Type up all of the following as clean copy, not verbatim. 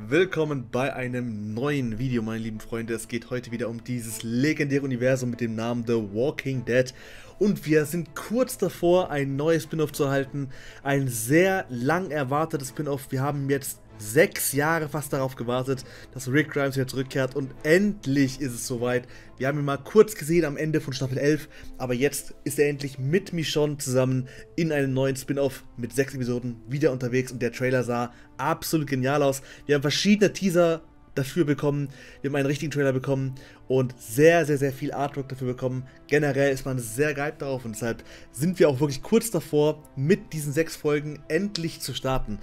Willkommen bei einem neuen Video, meine lieben Freunde. Es geht heute wieder um dieses legendäre Universum mit dem Namen The Walking Dead. Und wir sind kurz davor, ein neues Spin-off zu erhalten. Ein sehr lang erwartetes Spin-off. Wir haben jetzt 6 Jahre fast darauf gewartet, dass Rick Grimes wieder zurückkehrt. Und endlich ist es soweit. Wir haben ihn mal kurz gesehen am Ende von Staffel 11. Aber jetzt ist er endlich mit Michonne zusammen in einem neuen Spin-off mit 6 Episoden wieder unterwegs. Und der Trailer sah absolut genial aus. Wir haben verschiedene Teaser dafür bekommen, wir haben einen richtigen Trailer bekommen und sehr viel Artwork dafür bekommen. Generell ist man sehr gehypt darauf und deshalb sind wir auch wirklich kurz davor, mit diesen 6 Folgen endlich zu starten.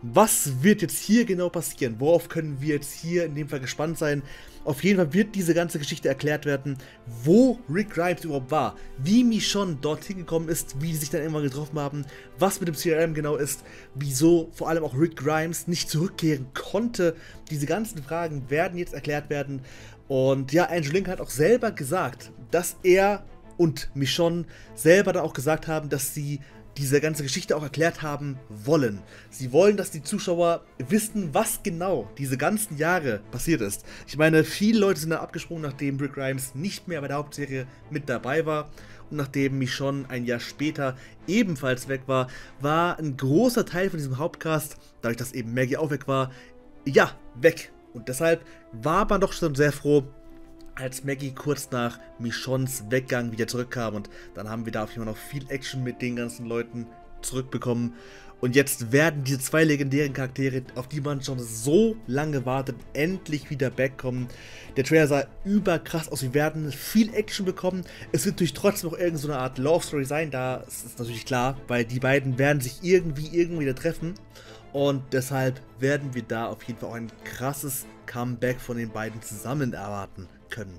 Was wird jetzt hier genau passieren? Worauf können wir jetzt hier in dem Fall gespannt sein? Auf jeden Fall wird diese ganze Geschichte erklärt werden, wo Rick Grimes überhaupt war, wie Michonne dorthin gekommen ist, wie sie sich dann irgendwann getroffen haben, was mit dem CRM genau ist, wieso vor allem auch Rick Grimes nicht zurückkehren konnte. Diese ganzen Fragen werden jetzt erklärt werden. Und ja, Andrew Lincoln hat auch selber gesagt, dass er und Michonne selber dann auch gesagt haben, dass sie diese ganze Geschichte auch erklärt haben wollen. Sie wollen, dass die Zuschauer wissen, was genau diese ganzen Jahre passiert ist. Ich meine, viele Leute sind da abgesprungen, nachdem Rick Grimes nicht mehr bei der Hauptserie mit dabei war. Und nachdem Michonne ein Jahr später ebenfalls weg war, war ein großer Teil von diesem Hauptcast, dadurch, dass eben Maggie auch weg war, ja, weg. Und deshalb war man doch schon sehr froh, als Maggie kurz nach Michonnes Weggang wieder zurückkam. Und dann haben wir da auf jeden Fall noch viel Action mit den ganzen Leuten zurückbekommen. Und jetzt werden diese 2 legendären Charaktere, auf die man schon so lange wartet, endlich wieder backkommen. Der Trailer sah überkrass aus. Wir werden viel Action bekommen. Es wird natürlich trotzdem noch irgendeine so eine Art Love Story sein. Da ist natürlich klar, weil die beiden werden sich irgendwie wieder treffen. Und deshalb werden wir da auf jeden Fall auch ein krasses Comeback von den beiden zusammen erwarten können.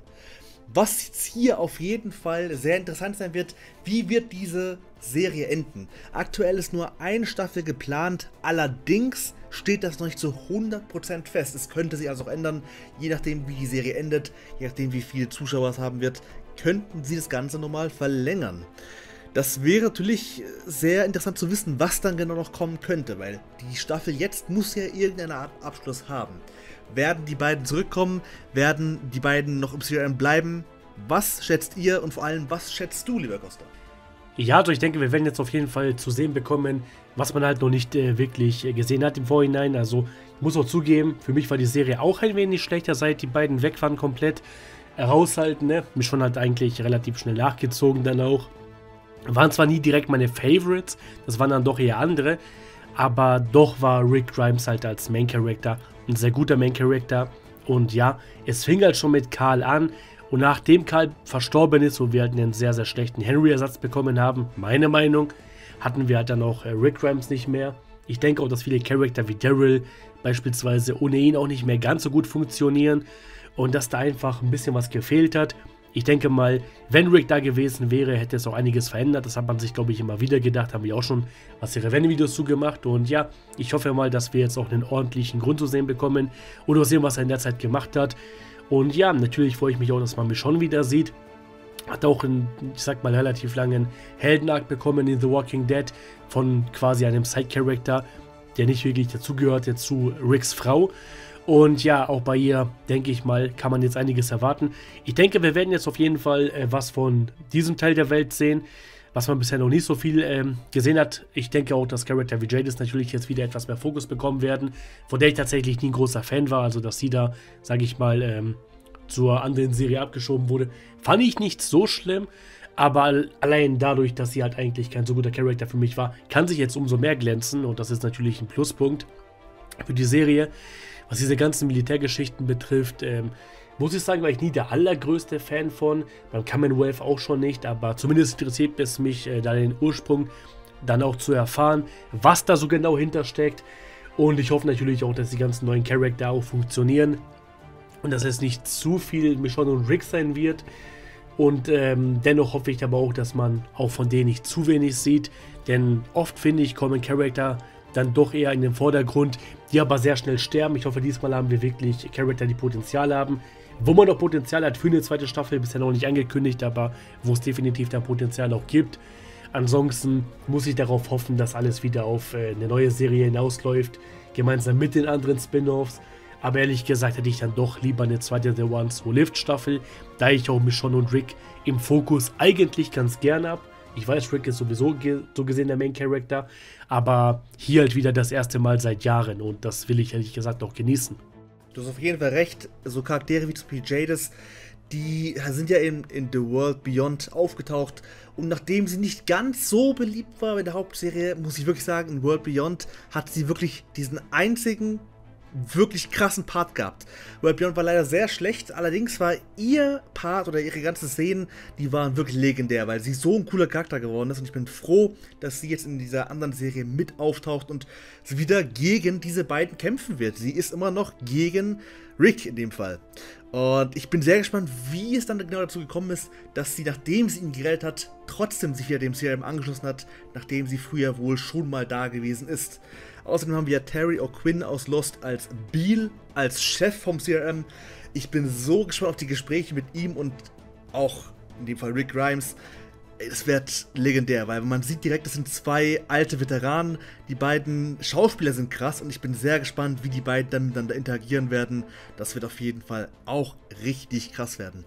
Was jetzt hier auf jeden Fall sehr interessant sein wird, wie wird diese Serie enden? Aktuell ist nur eine Staffel geplant, allerdings steht das noch nicht zu 100% fest. Es könnte sich also auch ändern, je nachdem wie die Serie endet, je nachdem wie viele Zuschauer es haben wird, könnten sie das Ganze nochmal verlängern. Das wäre natürlich sehr interessant zu wissen, was dann genau noch kommen könnte, weil die Staffel jetzt muss ja irgendeine Art Abschluss haben. Werden die beiden zurückkommen? Werden die beiden noch im CRM bleiben? Was schätzt ihr und vor allem, was schätzt du, lieber Costa? Ja, also ich denke, wir werden jetzt auf jeden Fall zu sehen bekommen, was man halt noch nicht wirklich gesehen hat im Vorhinein. Also ich muss auch zugeben, für mich war die Serie auch ein wenig schlechter, seit die beiden weg waren komplett. Raushalten, ne? Mich schon halt eigentlich relativ schnell nachgezogen dann auch. Waren zwar nie direkt meine Favorites, das waren dann doch eher andere, aber doch war Rick Grimes halt als Main Character ein sehr guter Main Character. Und ja, es fing halt schon mit Carl an und nachdem Carl verstorben ist, wo wir halt einen sehr schlechten Henry-Ersatz bekommen haben, meine Meinung, hatten wir halt dann auch Rick Grimes nicht mehr. Ich denke auch, dass viele Charakter wie Daryl beispielsweise ohne ihn auch nicht mehr ganz so gut funktionieren und dass da einfach ein bisschen was gefehlt hat. Ich denke mal, wenn Rick da gewesen wäre, hätte es auch einiges verändert. Das hat man sich, glaube ich, immer wieder gedacht. Haben wir auch schon was Revenge-Videos zugemacht. Und ja, ich hoffe mal, dass wir jetzt auch einen ordentlichen Grund zu sehen bekommen. Oder sehen, was er in der Zeit gemacht hat. Und ja, natürlich freue ich mich auch, dass man mich schon wieder sieht. Hat auch einen, ich sag mal, relativ langen Heldenarc bekommen in The Walking Dead. Von quasi einem Side-Character, der nicht wirklich dazugehört, zu Ricks Frau. Und ja, auch bei ihr, denke ich mal, kann man jetzt einiges erwarten. Ich denke, wir werden jetzt auf jeden Fall was von diesem Teil der Welt sehen, was man bisher noch nicht so viel gesehen hat. Ich denke auch, dass Charakter wie Jadis natürlich jetzt wieder etwas mehr Fokus bekommen werden, von der ich tatsächlich nie ein großer Fan war. Also, dass sie da, sage ich mal, zur anderen Serie abgeschoben wurde, fand ich nicht so schlimm. Aber allein dadurch, dass sie halt eigentlich kein so guter Charakter für mich war, kann sich jetzt umso mehr glänzen. Und das ist natürlich ein Pluspunkt für die Serie. Was diese ganzen Militärgeschichten betrifft, muss ich sagen, war ich nie der allergrößte Fan von. Beim Commonwealth auch schon nicht, aber zumindest interessiert es mich, da den Ursprung dann auch zu erfahren, was da so genau hintersteckt. Und ich hoffe natürlich auch, dass die ganzen neuen Charakter auch funktionieren und dass es nicht zu viel Michonne und Rick sein wird. Und dennoch hoffe ich aber auch, dass man auch von denen nicht zu wenig sieht, denn oft finde ich, kommen Charakter dann doch eher in den Vordergrund, die aber sehr schnell sterben. Ich hoffe, diesmal haben wir wirklich Charakter, die Potenzial haben. Wo man noch Potenzial hat für eine zweite Staffel, bisher noch nicht angekündigt, aber wo es definitiv da Potenzial auch gibt. Ansonsten muss ich darauf hoffen, dass alles wieder auf eine neue Serie hinausläuft, gemeinsam mit den anderen Spin-Offs. Aber ehrlich gesagt hätte ich dann doch lieber eine zweite The Ones Who Lived Staffel, da ich auch Michonne und Rick im Fokus eigentlich ganz gerne habe. Ich weiß, Rick ist sowieso so gesehen der Main Character, aber hier halt wieder das erste Mal seit Jahren und das will ich ehrlich gesagt auch genießen. Du hast auf jeden Fall recht, so Charaktere wie zum Beispiel Jadis, die sind ja in The World Beyond aufgetaucht und nachdem sie nicht ganz so beliebt war in der Hauptserie, muss ich wirklich sagen, in World Beyond hat sie wirklich diesen einzigen wirklich krassen Part gehabt. World Beyond war leider sehr schlecht, allerdings war ihr Part oder ihre ganzen Szenen, die waren wirklich legendär, weil sie so ein cooler Charakter geworden ist und ich bin froh, dass sie jetzt in dieser anderen Serie mit auftaucht und sie wieder gegen diese beiden kämpfen wird. Sie ist immer noch gegen Rick in dem Fall. Und ich bin sehr gespannt, wie es dann genau dazu gekommen ist, dass sie, nachdem sie ihn gerettet hat, trotzdem sich wieder dem CRM angeschlossen hat, nachdem sie früher wohl schon mal da gewesen ist. Außerdem haben wir Terry O'Quinn aus Lost als Beale, als Chef vom CRM. Ich bin so gespannt auf die Gespräche mit ihm und auch in dem Fall Rick Grimes. Es wird legendär, weil man sieht direkt, das sind zwei alte Veteranen. Die beiden Schauspieler sind krass und ich bin sehr gespannt, wie die beiden dann miteinander interagieren werden. Das wird auf jeden Fall auch richtig krass werden.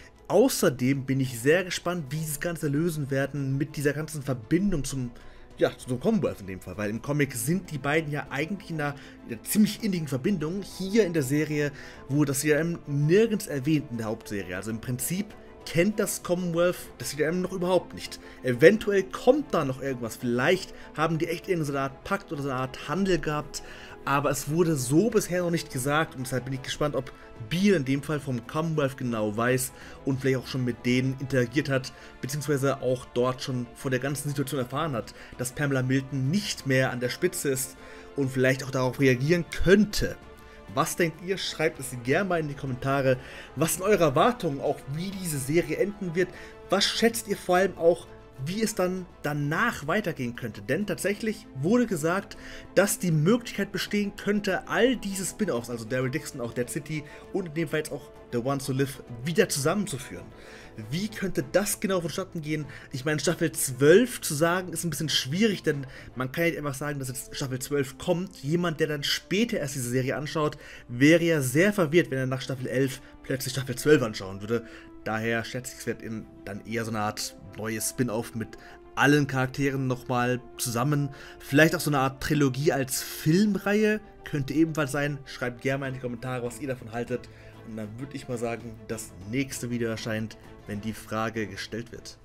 Außerdem bin ich sehr gespannt, wie sie das Ganze lösen werden mit dieser ganzen Verbindung zum Commonwealth in dem Fall, weil im Comic sind die beiden ja eigentlich in einer ziemlich innigen Verbindung. Hier in der Serie wurde das CRM nirgends erwähnt in der Hauptserie, also im Prinzip kennt das Commonwealth das CRM noch überhaupt nicht. Eventuell kommt da noch irgendwas, vielleicht haben die echt irgendeine Art Pakt oder so eine Art Handel gehabt, aber es wurde so bisher noch nicht gesagt und deshalb bin ich gespannt, ob Beale in dem Fall vom Commonwealth genau weiß und vielleicht auch schon mit denen interagiert hat, beziehungsweise auch dort schon von der ganzen Situation erfahren hat, dass Pamela Milton nicht mehr an der Spitze ist und vielleicht auch darauf reagieren könnte. Was denkt ihr? Schreibt es gerne mal in die Kommentare. Was sind eure Erwartungen, auch wie diese Serie enden wird? Was schätzt ihr vor allem auch, wie es dann danach weitergehen könnte? Denn tatsächlich wurde gesagt, dass die Möglichkeit bestehen könnte, all diese Spin-Offs, also Daryl Dixon, auch Dead City und in dem Fall jetzt auch The Ones Who Live, wieder zusammenzuführen. Wie könnte das genau vonstatten gehen? Ich meine, Staffel 12 zu sagen, ist ein bisschen schwierig, denn man kann ja nicht einfach sagen, dass jetzt Staffel 12 kommt. Jemand, der dann später erst diese Serie anschaut, wäre ja sehr verwirrt, wenn er nach Staffel 11 plötzlich Staffel 12 anschauen würde. Daher schätze ich, es wird dann eher so eine Art neues Spin-Off mit allen Charakteren nochmal zusammen. Vielleicht auch so eine Art Trilogie als Filmreihe könnte ebenfalls sein. Schreibt gerne mal in die Kommentare, was ihr davon haltet. Und dann würde ich mal sagen, das nächste Video erscheint, wenn die Frage gestellt wird.